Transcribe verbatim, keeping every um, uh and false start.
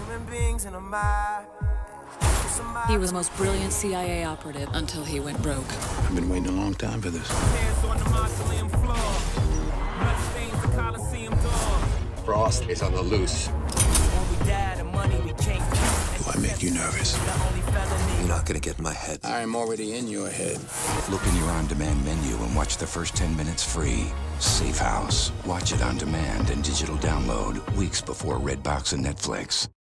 He was the most brilliant C I A operative until he went rogue. I've been waiting a long time for this. Frost is on the loose. Do I make you nervous? You're not gonna get in my head. I am already in your head. Look in your on-demand menu and watch the first ten minutes free. Safe House. Watch it on demand and digital download weeks before Redbox and Netflix.